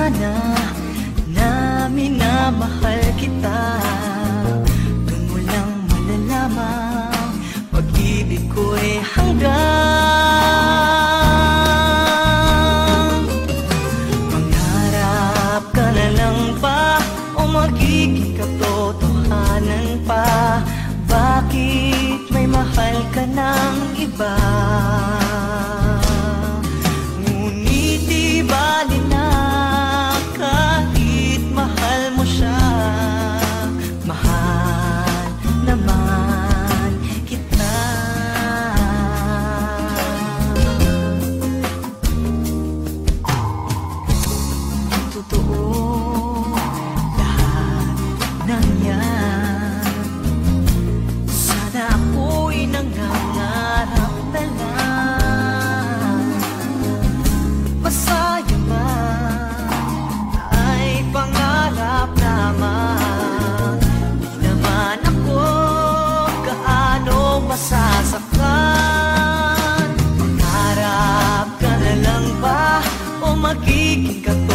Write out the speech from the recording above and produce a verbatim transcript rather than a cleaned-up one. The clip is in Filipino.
sana na minamahal kita. Doon mo lang malalaman pag-ibig ko'y hanggang. Mangarap ka na lang ba o magiging katotohanan pa? Bakit may mahal ka ng iba? Ngunit di bali na kahit mahal mo siya. Mahal naman kita. Totoo lahat ng yan. Sana ako'y nangangarap na lang. Masaya man ay pangarap lamang. Di naman ako gaano masasaktan. Mangarap ka na lang ba o magiging katotohanan